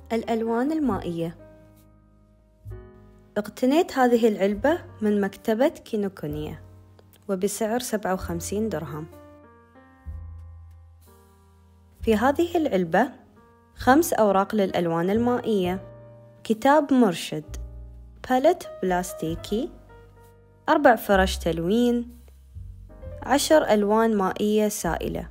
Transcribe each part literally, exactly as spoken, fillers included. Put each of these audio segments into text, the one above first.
الألوان المائية. اقتنيت هذه العلبة من مكتبة كينوكونيا وبسعر سبعة وخمسين درهم. في هذه العلبة خمس أوراق للألوان المائية، كتاب مرشد، باليت بلاستيكي، أربع فرش تلوين، عشر ألوان مائية سائلة.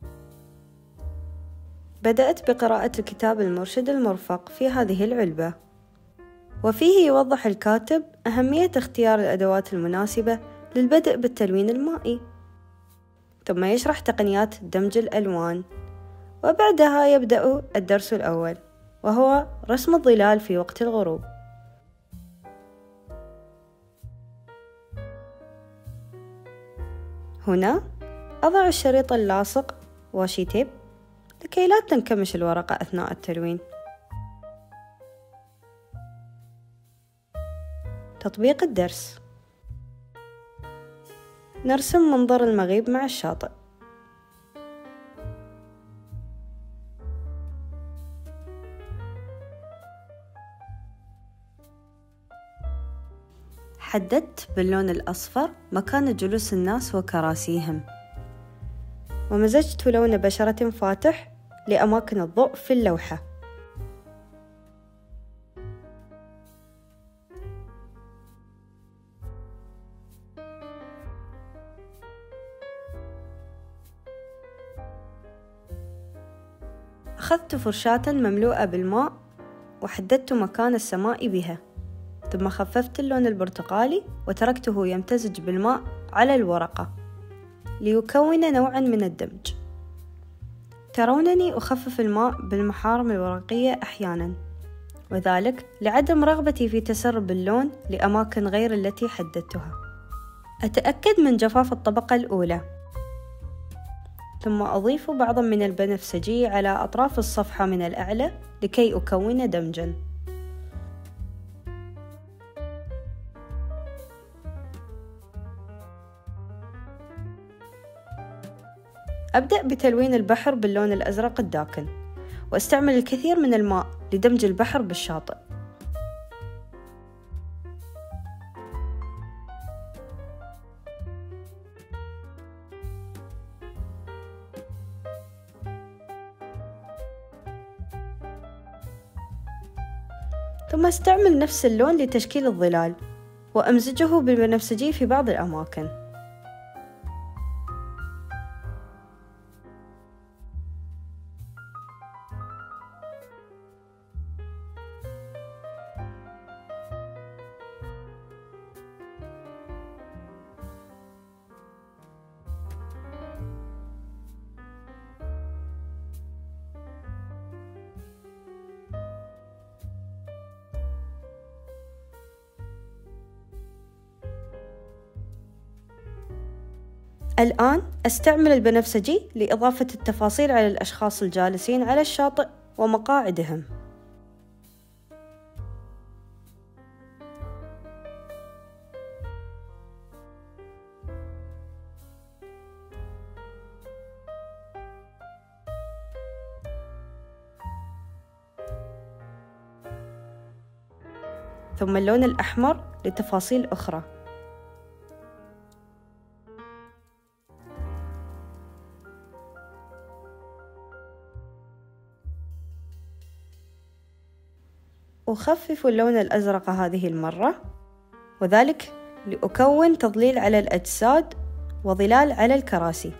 بدأت بقراءة الكتاب المرشد المرفق في هذه العلبة، وفيه يوضح الكاتب أهمية اختيار الأدوات المناسبة للبدء بالتلوين المائي، ثم يشرح تقنيات دمج الألوان، وبعدها يبدأ الدرس الأول وهو رسم الظلال في وقت الغروب. هنا أضع الشريط اللاصق واشي تيب لكي لا تنكمش الورقة أثناء التلوين. تطبيق الدرس: نرسم منظر المغيب مع الشاطئ. حددت باللون الأصفر مكان جلوس الناس وكراسيهم، ومزجت لون بشرة فاتح لأماكن الضوء في اللوحة. أخذت فرشاة مملوءة بالماء وحددت مكان السماء بها، ثم خففت اللون البرتقالي وتركته يمتزج بالماء على الورقة ليكون نوعا من الدمج. ترونني أخفف الماء بالمحارم الورقية أحيانا، وذلك لعدم رغبتي في تسرب اللون لأماكن غير التي حددتها. أتأكد من جفاف الطبقة الأولى، ثم أضيف بعضا من البنفسجي على أطراف الصفحة من الأعلى لكي أكون دمجا. أبدأ بتلوين البحر باللون الأزرق الداكن، وأستعمل الكثير من الماء لدمج البحر بالشاطئ. ثم أستعمل نفس اللون لتشكيل الظلال، وأمزجه بالبنفسجي في بعض الأماكن. الآن أستعمل البنفسجي لإضافة التفاصيل على الأشخاص الجالسين على الشاطئ ومقاعدهم. ثم اللون الأحمر لتفاصيل أخرى. أخفف اللون الأزرق هذه المرة، وذلك لأكون تظليل على الأجساد وظلال على الكراسي.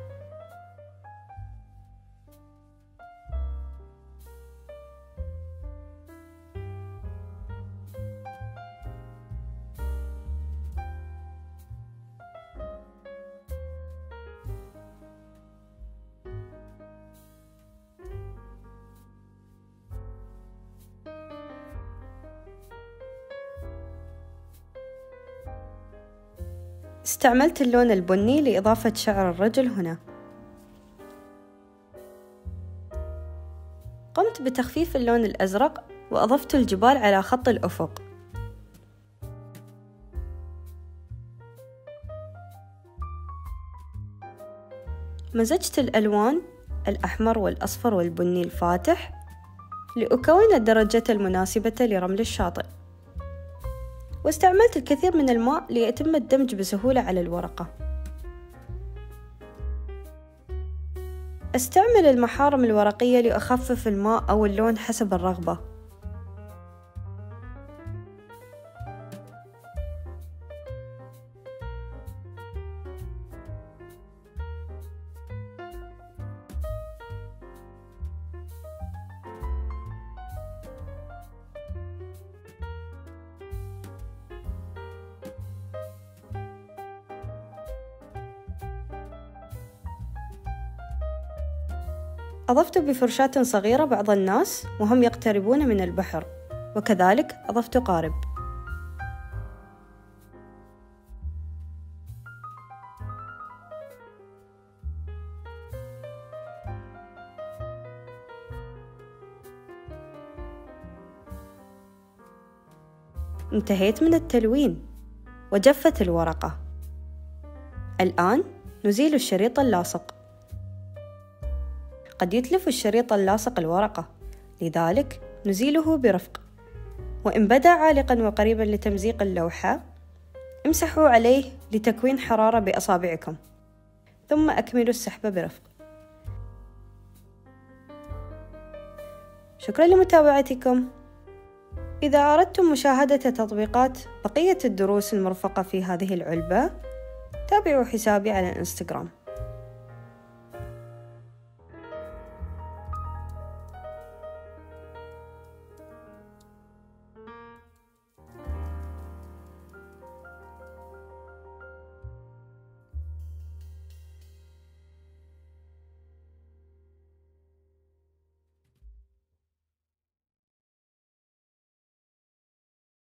استعملت اللون البني لإضافة شعر الرجل هنا. قمت بتخفيف اللون الأزرق وأضفت الجبال على خط الأفق. مزجت الألوان الأحمر والأصفر والبني الفاتح لأكون الدرجة المناسبة لرمل الشاطئ، واستعملت الكثير من الماء ليتم الدمج بسهولة على الورقة. استعمل المحارم الورقية لأخفف الماء أو اللون حسب الرغبة. أضفت بفرشاة صغيرة بعض الناس وهم يقتربون من البحر، وكذلك أضفت قارب. انتهيت من التلوين وجفت الورقة. الآن نزيل الشريط اللاصق. قد يتلف الشريط اللاصق الورقة، لذلك نزيله برفق، وإن بدا عالقا وقريبا لتمزيق اللوحة امسحوا عليه لتكوين حرارة بأصابعكم، ثم أكملوا السحب برفق. شكرا لمتابعتكم. إذا أردتم مشاهدة تطبيقات بقية الدروس المرفقة في هذه العلبة، تابعوا حسابي على الإنستغرام.